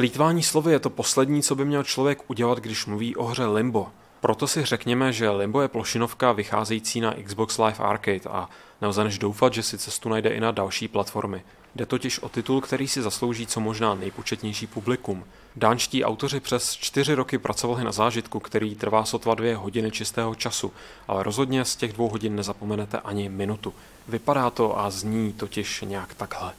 Plýtvání slovy je to poslední, co by měl člověk udělat, když mluví o hře Limbo. Proto si řekněme, že Limbo je plošinovka vycházející na Xbox Live Arcade a nelze než doufat, že si cestu najde i na další platformy. Jde totiž o titul, který si zaslouží co možná nejpočetnější publikum. Dánští autoři přes 4 roky pracovali na zážitku, který trvá sotva 2 hodiny čistého času, ale rozhodně z těch 2 hodin nezapomenete ani minutu. Vypadá to a zní totiž nějak takhle.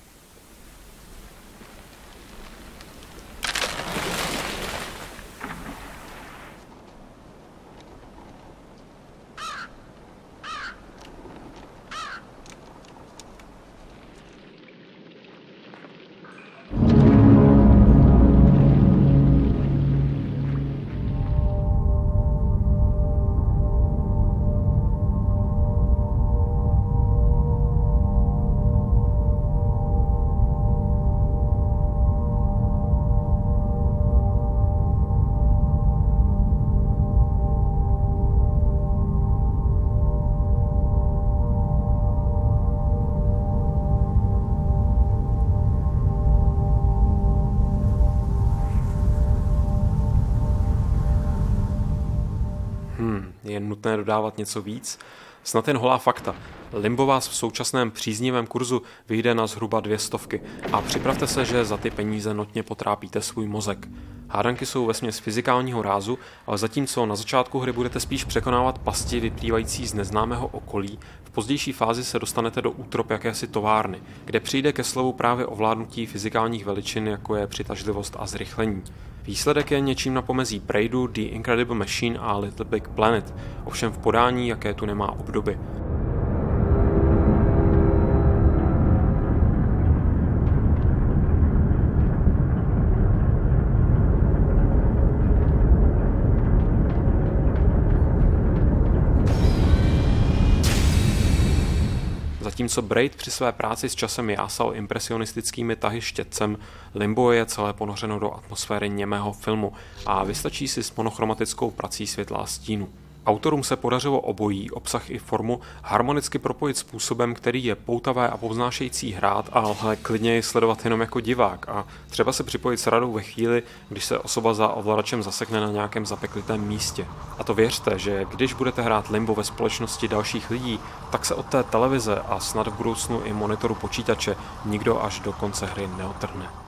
Je nutné dodávat něco víc? Snad jen holá fakta. Limbo vás v současném příznivém kurzu vyjde na zhruba 200 a připravte se, že za ty peníze notně potrápíte svůj mozek. Hádanky jsou vesměs fyzikálního rázu, ale zatímco na začátku hry budete spíš překonávat pasti vyplývající z neznámého okolí, v pozdější fázi se dostanete do útrop jakési továrny, kde přijde ke slovu právě ovládnutí fyzikálních veličin, jako je přitažlivost a zrychlení. Výsledek je něčím na pomezí Braidu, The Incredible Machine a Little Big Planet, ovšem v podání, jaké tu nemá obdoby. Zatímco Braid při své práci s časem jásal impresionistickými tahy štětcem, Limbo je celé ponořeno do atmosféry němého filmu a vystačí si s monochromatickou prací světla a stínu. Autorům se podařilo obojí, obsah i formu, harmonicky propojit způsobem, který je poutavé a povznášející hrát, ale klidně ji sledovat jenom jako divák a třeba se připojit s radou ve chvíli, když se osoba za ovladačem zasekne na nějakém zapeklitém místě. A to věřte, že když budete hrát Limbo ve společnosti dalších lidí, tak se od té televize a snad v budoucnu i monitoru počítače nikdo až do konce hry neotrhne.